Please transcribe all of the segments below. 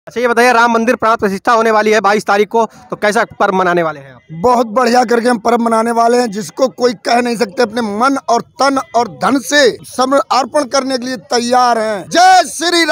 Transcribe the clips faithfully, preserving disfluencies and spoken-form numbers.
अच्छा ये बताइए, राम मंदिर प्राण प्रतिष्ठा होने वाली है बाईस तारीख को, तो कैसा पर्व मनाने वाले हैं आप? बहुत बढ़िया करके हम पर्व मनाने वाले हैं, जिसको कोई कह नहीं सकते। अपने मन और तन और धन से समर्पण करने के लिए तैयार हैं। जय श्री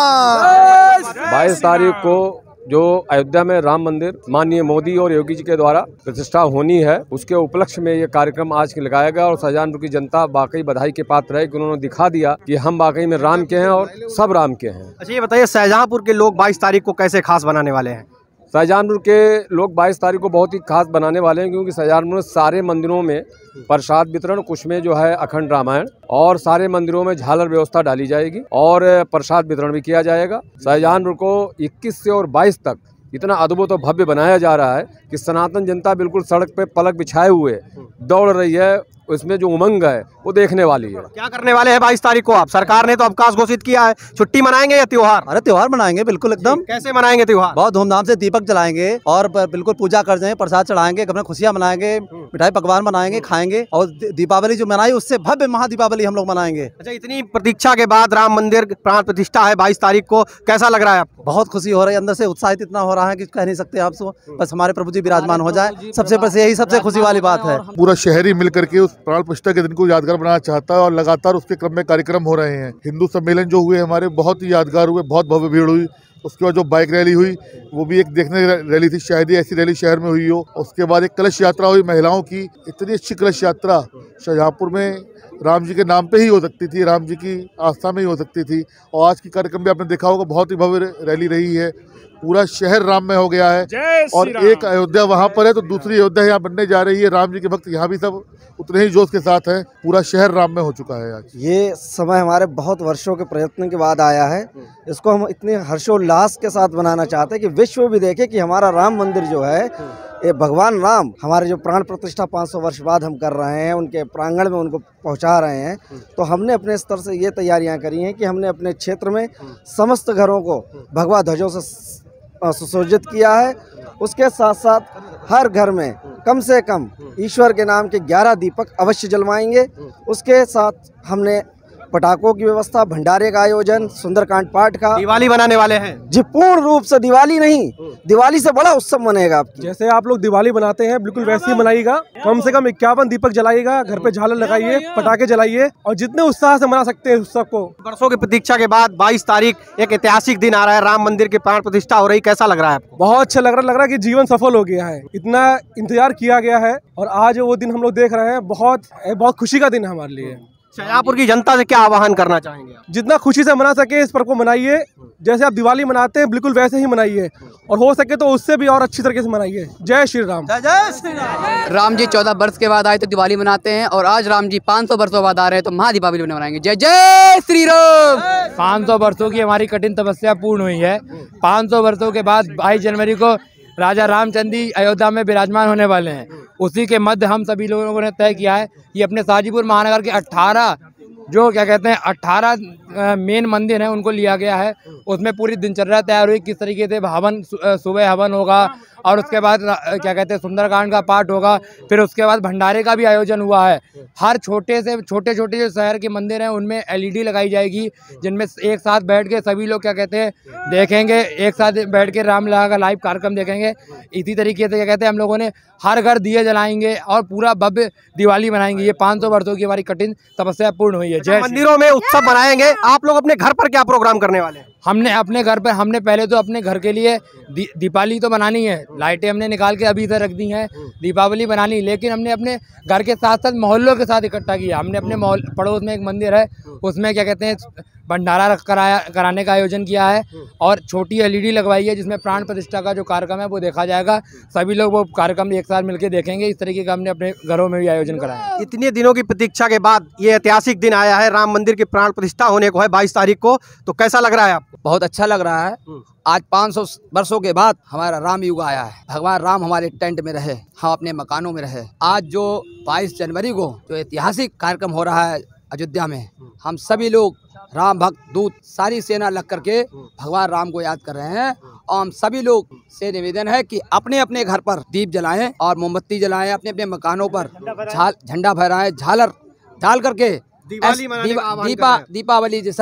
राम। बाईस तारीख को जो अयोध्या में राम मंदिर माननीय मोदी और योगी जी के द्वारा प्रतिष्ठा होनी है, उसके उपलक्ष्य में ये कार्यक्रम आज के लगाया गया और शाहजहांपुर की जनता वाकई बधाई के पात्र है कि उन्होंने दिखा दिया कि हम वाकई में राम के हैं और सब राम के हैं। अच्छा ये बताइए, शाहजहांपुर के लोग बाईस तारीख को कैसे खास बनाने वाले हैं? शाहजहांपुर के लोग बाईस तारीख को बहुत ही खास बनाने वाले हैं, क्योंकि शाहजहांपुर में सारे मंदिरों में प्रसाद वितरण, कुछ में जो है अखंड रामायण, और सारे मंदिरों में झालर व्यवस्था डाली जाएगी और प्रसाद वितरण भी किया जाएगा। शाहजहांपुर को इक्कीस से और बाईस तक इतना अद्भुत और भव्य बनाया जा रहा है कि सनातन जनता बिल्कुल सड़क पे पलक बिछाए हुए दौड़ रही है। उसमें जो उमंग है वो देखने वाली है। क्या करने वाले हैं बाईस तारीख को आप? सरकार ने तो अवकाश घोषित किया है, छुट्टी मनाएंगे या त्योहार? अरे त्योहार मनाएंगे बिल्कुल एकदम। कैसे मनाएंगे त्योहार? बहुत धूमधाम से दीपक जलाएंगे और बिल्कुल पूजा कर देंगे, प्रसाद चढ़ाएंगे, अपने खुशियां मनाएंगे, मिठाई पकवान बनाएंगे, खाएंगे और दीपावली जो मनाई उससे भव्य महादीपावली हम लोग मनाएंगे। अच्छा, इतनी प्रतीक्षा के बाद राम मंदिर प्राण प्रतिष्ठा है बाईस तारीख को, कैसा लग रहा है आपको? बहुत खुशी हो रही है, अंदर से उत्साहित इतना हो रहा है कि कह नहीं सकते आपसे। बस हमारे प्रभु जी विराजमान हो जाए, सबसे बस यही सबसे खुशी वाली बात है। पूरा शहर ही मिल करके उस प्राण प्रतिष्ठा के दिन को यादगार बनाना चाहता है और लगातार उसके क्रम में कार्यक्रम हो रहे हैं। हिंदू सम्मेलन जो हुए हमारे बहुत ही यादगार हुए, बहुत भव्य भीड़ हुई। उसके बाद जो बाइक रैली हुई वो भी एक देखने रैली थी, शायद ही ऐसी रैली शहर में हुई हो। उसके बाद एक कलश यात्रा हुई महिलाओं की, इतनी अच्छी कलश यात्रा शाहजहांपुर में राम जी के नाम पे ही हो सकती थी, राम जी की आस्था में ही हो सकती थी। और आज की कार्यक्रम भी आपने देखा होगा, बहुत ही भव्य रैली रही है। पूरा शहर राम में हो गया है और एक अयोध्या वहाँ पर है तो दूसरी अयोध्या यहाँ बनने जा रही है। राम जी के भक्त यहाँ भी सब उतने ही जोश के साथ हैं। पूरा शहर राम में हो चुका है आज। ये समय हमारे बहुत वर्षों के प्रयत्न के बाद आया है। इसको हम इतने हर्षोल्लास के साथ बनाना चाहते हैं कि विश्व भी देखे कि हमारा राम मंदिर जो है, ये भगवान राम हमारे जो प्राण प्रतिष्ठा पाँच सौ वर्ष बाद हम कर रहे हैं, उनके प्रांगण में उनको पहुंचा रहे हैं। तो हमने अपने स्तर से ये तैयारियां करी हैं कि हमने अपने क्षेत्र में समस्त घरों को भगवा ध्वजों से सुसज्जित किया है। उसके साथ साथ हर घर में कम से कम ईश्वर के नाम के ग्यारह दीपक अवश्य जलवाएंगे। उसके साथ हमने पटाखों की व्यवस्था, भंडारे का आयोजन, सुंदरकांड पाठ का। दिवाली बनाने वाले हैं जी, पूर्ण रूप से दिवाली नहीं, दिवाली से बड़ा उत्सव मनेगा आपकी। जैसे आप लोग दिवाली बनाते हैं बिल्कुल वैसे ही मनाइएगा। कम से कम इक्यावन दीपक जलाइएगा, घर पे झालर लगाइए, पटाखे जलाइए और जितने उत्साह से मना सकते हैं उत्सव को। वर्षों की प्रतीक्षा के बाद बाईस तारीख एक ऐतिहासिक दिन आ रहा है, राम मंदिर की प्राण प्रतिष्ठा हो रही, कैसा लग रहा है आपको? बहुत अच्छा लग रहा लग रहा है कि जीवन सफल हो गया है। इतना इंतजार किया गया है और आज वो दिन हम लोग देख रहे हैं। बहुत बहुत खुशी का दिन है हमारे लिए। शाहजहांपुर की जनता से क्या आह्वान करना चाहेंगे आप? जितना खुशी से मना सके इस पर्व को मनाइए। जैसे आप दिवाली मनाते हैं बिल्कुल वैसे ही मनाइए और हो सके तो उससे भी और अच्छी तरीके से मनाइए। जय श्री राम। जय श्री राम। राम जी चौदह वर्ष के बाद आए तो दिवाली मनाते हैं और आज राम जी पाँच सौ वर्षों बाद आ रहे हैं तो महादीपावली मनाएंगे। जय जय श्री राम। पाँच सौ वर्षों की हमारी कठिन तपस्या पूर्ण हुई है। पाँच सौ वर्षों के बाद बाईस जनवरी को राजा रामचंद्र जी अयोध्या में विराजमान होने वाले हैं। उसी के मध्य हम सभी लोगों ने तय किया है कि अपने शाहजीपुर महानगर के अट्ठारह जो क्या कहते हैं अट्ठारह मेन मंदिर हैं उनको लिया गया है। उसमें पूरी दिनचर्या तैयार हुई, किस तरीके से हवन, सुबह हवन होगा और उसके बाद क्या कहते हैं सुंदरकांड का पाठ होगा। फिर उसके बाद भंडारे का भी आयोजन हुआ है। हर छोटे से छोटे छोटे जो शहर के मंदिर हैं उनमें एलईडी लगाई जाएगी, जिनमें एक साथ बैठ के सभी लोग क्या कहते हैं देखेंगे, एक साथ बैठ के रामलीला का लाइव कार्यक्रम देखेंगे। इसी तरीके से क्या कहते हैं हम लोगों ने हर घर दिए जलाएंगे और पूरा भव्य दिवाली मनाएंगे। ये पाँच सौ वर्षों की हमारी कठिन तपस्या पूर्ण हुई है। जय मंदिरों में उत्सव मनाएंगे, आप लोग अपने घर पर क्या प्रोग्राम करने वाले हैं? हमने अपने घर पर हमने पहले तो अपने घर के लिए दी, दीपावली तो बनानी है, लाइटें हमने निकाल के अभी से रख दी हैं, दीपावली बनानी। लेकिन हमने अपने घर के साथ साथ मोहल्लों के साथ इकट्ठा किया। हमने अपने मोहल्ले पड़ोस में एक मंदिर है, उसमें क्या कहते हैं भंडारा रख कराया कराने का आयोजन किया है और छोटी एलईडी लगवाई है, जिसमें प्राण प्रतिष्ठा का जो कार्यक्रम है वो देखा जाएगा। सभी लोग वो कार्यक्रम एक साथ मिलकर देखेंगे। इस तरीके का हमने अपने घरों में भी आयोजन कराया। इतने दिनों की प्रतीक्षा के बाद ये ऐतिहासिक दिन आया है, राम मंदिर की प्राण प्रतिष्ठा होने को है बाईस तारीख को, तो कैसा लग रहा है आपको? बहुत अच्छा लग रहा है। आज पाँच सौ वर्षों के बाद हमारा राम युग आया है। भगवान राम हमारे टेंट में रहे, हम अपने मकानों में रहे। आज जो बाईस जनवरी को जो ऐतिहासिक कार्यक्रम हो रहा है अयोध्या में, हम सभी लोग राम भक्त दूत सारी सेना लग करके भगवान राम को याद कर रहे हैं। और हम सभी लोग से निवेदन है कि अपने अपने घर पर दीप जलाएं और मोमबत्ती जलाएं, अपने अपने मकानों पर झंडा फहराएं, झालर डाल करके दिवाली मनाने का आह्वान कर दीपा रहे हैं। दीपावली जैसा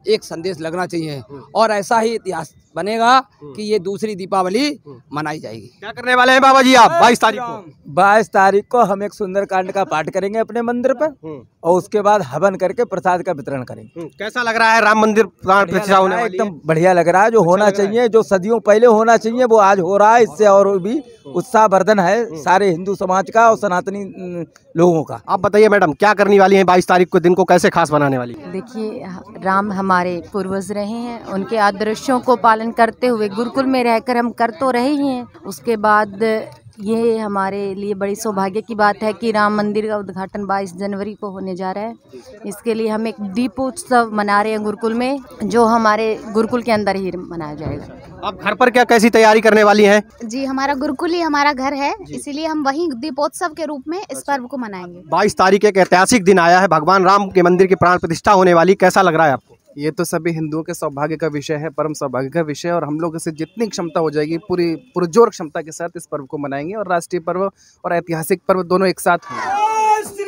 एक संदेश लगना चाहिए और ऐसा ही इतिहास बनेगा कि ये दूसरी दीपावली मनाई जाएगी। क्या करने वाले हैं बाबा जी आप बाईस तारीख को? बाईस तारीख को हम एक सुंदरकांड का पाठ करेंगे अपने मंदिर पर और उसके बाद हवन करके प्रसाद का वितरण करेंगे। कैसा लग रहा है राम मंदिर प्राण प्रतिष्ठा होने वाली है? एकदम बढ़िया लग रहा है, जो होना चाहिए, जो सदियों पहले होना चाहिए वो आज हो रहा है। इससे और भी उत्साहवर्धन है सारे हिंदू समाज का और सनातनी लोगों का। आप बताइए मैडम, क्या करने वाली हैं बाईस तारीख को, दिन को कैसे खास बनाने वाली है? देखिए, राम हमारे पूर्वज रहे हैं, उनके आदर्शों को पालन करते हुए गुरुकुल में रहकर हम कर तो रहे ही हैं। उसके बाद ये हमारे लिए बड़ी सौभाग्य की बात है कि राम मंदिर का उद्घाटन बाईस जनवरी को होने जा रहा है। इसके लिए हम एक दीपोत्सव मना रहे हैं गुरुकुल में, जो हमारे गुरुकुल के अंदर ही मनाया जाएगा। आप घर पर क्या कैसी तैयारी करने वाली हैं? जी, हमारा गुरुकुल ही हमारा घर है, इसीलिए हम वहीं दीपोत्सव के रूप में इस पर्व को मनाएंगे। बाईस तारीख एक ऐतिहासिक दिन आया है, भगवान राम के मंदिर की प्राण प्रतिष्ठा होने वाली, कैसा लग रहा है आपको? ये तो सभी हिंदुओं के सौभाग्य का विषय है, परम सौभाग्य का विषय है और हम लोग इसे जितनी क्षमता हो जाएगी पूरी पुरजोर क्षमता के साथ इस पर्व को मनाएंगे और राष्ट्रीय पर्व और ऐतिहासिक पर्व दोनों एक साथ होंगे।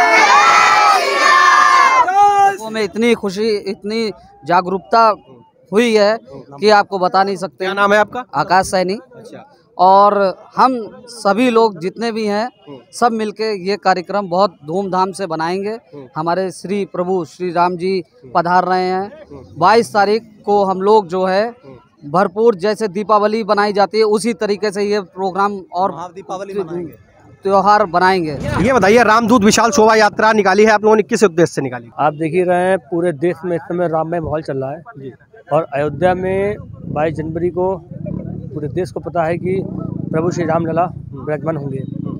लोगों में इतनी खुशी, इतनी जागरूकता हुई है कि आपको बता नहीं सकते। क्या नाम है आपका? आकाश सैनी। और हम सभी लोग जितने भी हैं सब मिलके ये कार्यक्रम बहुत धूमधाम से बनाएंगे। हमारे श्री प्रभु श्री राम जी पधार रहे हैं। बाईस तारीख को हम लोग जो है भरपूर जैसे दीपावली बनाई जाती है उसी तरीके से ये प्रोग्राम और दीपावली मनाएंगे, त्योहार बनाएंगे। ये बताइए, रामदूत विशाल शोभा यात्रा निकाली है आप लोगों ने, किस उद्देश्य से निकाली? आप देख ही रहे हैं पूरे देश में इस समय राममय माहौल चल रहा है और अयोध्या में बाईस जनवरी को पूरे देश को पता है कि प्रभु श्री राम लला विराजमान होंगे।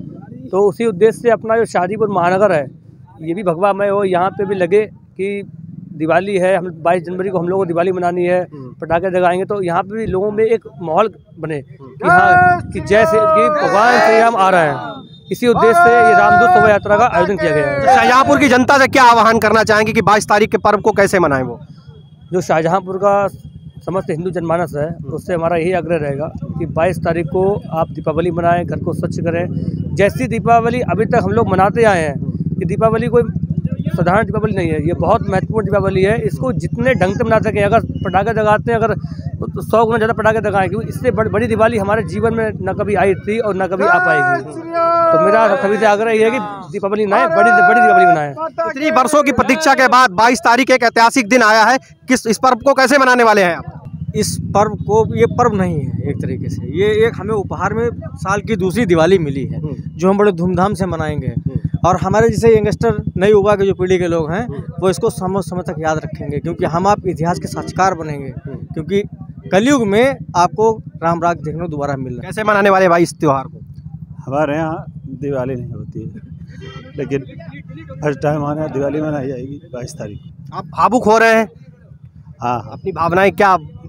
तो उसी उद्देश्य से अपना जो शादीपुर महानगर है ये भी भगवामय हो। यहाँ पे भी लगे कि दिवाली है, हम बाईस जनवरी को हम लोगों को दिवाली मनानी है, पटाखे जगाएंगे, तो यहाँ पे भी लोगों में एक माहौल बने कि हाँ कि जैसे कि भगवान श्री राम आ रहे हैं। इसी उद्देश्य से ये रामदूत शोभा यात्रा का आयोजन किया गया है। शाहजहाँपुर की जनता से क्या आह्वान करना चाहेंगे कि बाईस तारीख के पर्व को कैसे मनाएं? वो जो शाहजहाँपुर का समस्त हिंदू जनमानस है उससे हमारा यही आग्रह रहेगा कि बाईस तारीख को आप दीपावली मनाएं, घर को स्वच्छ करें। जैसी दीपावली अभी तक हम लोग मनाते आए हैं कि दीपावली कोई साधारण दीपावली नहीं है, ये बहुत महत्वपूर्ण दीपावली है। इसको जितने ढंग से मना सकें, अगर पटाखे जगाते हैं, अगर तो सौ गुना ज़्यादा पटाखे जगाएं, क्योंकि इससे बड़, बड़ी दिवाली हमारे जीवन में न कभी आई थी और न कभी आ पाएगी। तो मेरा सभी से आग्रह ये है कि दीपावली मनाएं, बड़ी बड़ी दीपावली मनाएं। इतनी वर्षों की प्रतीक्षा के बाद बाईस तारीख एक ऐतिहासिक दिन आया है, किस इस पर्व को कैसे मनाने वाले हैं आप? इस पर्व को, ये पर्व नहीं है एक तरीके से, ये एक हमें उपहार में साल की दूसरी दिवाली मिली है जो हम बड़े धूमधाम से मनाएंगे। और हमारे जैसे यंगस्टर नई युवा के जो पीढ़ी के लोग हैं वो इसको समय समय तक याद रखेंगे, क्योंकि हम आप इतिहास के साक्षीकार बनेंगे, क्योंकि कलयुग में आपको राम राज देखने को दोबारा मिल रहा है। कैसे मनाने वाले भाई इस त्योहार को? हमारे यहाँ दिवाली नहीं होती है, लेकिन फर्स्ट टाइम हमारे यहाँ दिवाली मनाई जाएगी बाईस तारीख को। आप भावुक हो रहे हैं? हाँ, अपनी भावनाएं क्या,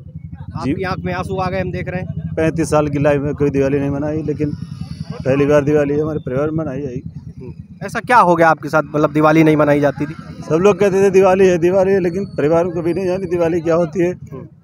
आपकी आंख में आंसू आ गए, हम देख रहे हैं। पैंतीस साल की लाइफ में कोई दिवाली नहीं मनाई, लेकिन पहली बार दिवाली हमारे परिवार में मनाई जाएगी। ऐसा क्या हो गया आपके साथ, मतलब दिवाली नहीं मनाई जाती थी? सब लोग कहते थे दिवाली है दिवाली है, लेकिन परिवार को कभी नहीं जानी दिवाली क्या होती है।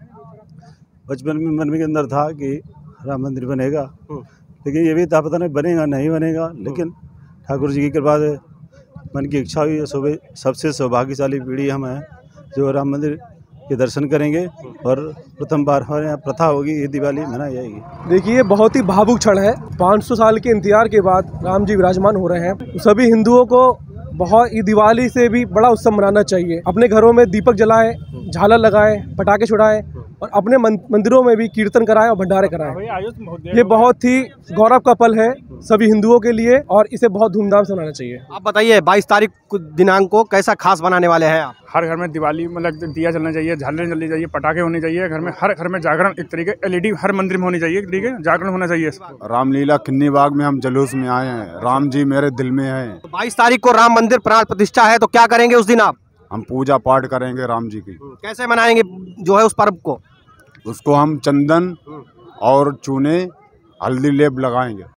बचपन में मन के अंदर था कि राम मंदिर बनेगा, लेकिन ये भी था पता नहीं बनेगा नहीं बनेगा, लेकिन ठाकुर जी की कृपा से मन की इच्छा हुई है। सबसे सौभाग्यशाली पीढ़ी हम हैं जो राम मंदिर के दर्शन करेंगे और प्रथम बार हमारे यहाँ प्रथा होगी, ये दिवाली मनाई जाएगी। देखिए, बहुत ही भावुक क्षण है। पाँच सौ साल के इंतजार के बाद राम जी विराजमान हो रहे हैं। सभी हिंदुओं को बहुत ही दिवाली से भी बड़ा उत्सव मनाना चाहिए। अपने घरों में दीपक जलाएं, झालर लगाएं, पटाखे छुड़ाएं और अपने मंदिरों में भी कीर्तन कराएं और भंडारे कराएं। ये बहुत ही गौरव का पल है सभी हिंदुओं के लिए और इसे बहुत धूमधाम से मनाना चाहिए। आप बताइए, बाईस तारीख दिनांक को कैसा खास बनाने वाले हैं आप? हर घर में दिवाली मतलब दिया जलना चाहिए, झालरें जलनी चाहिए, पटाखे होने चाहिए, घर में हर घर में जागरण एक तरीके एलईडी हर मंदिर में होनी चाहिए, एक तरीके जागरण होना चाहिए। रामलीला किन्नी बाग में हम जुलूस में आए हैं, राम जी मेरे दिल में हैं। तो बाईस तारीख को राम मंदिर प्राण प्रतिष्ठा है, तो क्या करेंगे उस दिन आप? हम पूजा पाठ करेंगे राम जी की। कैसे मनाएंगे जो है उस पर्व को? उसको हम चंदन और चूने हल्दी लेप लगाएंगे।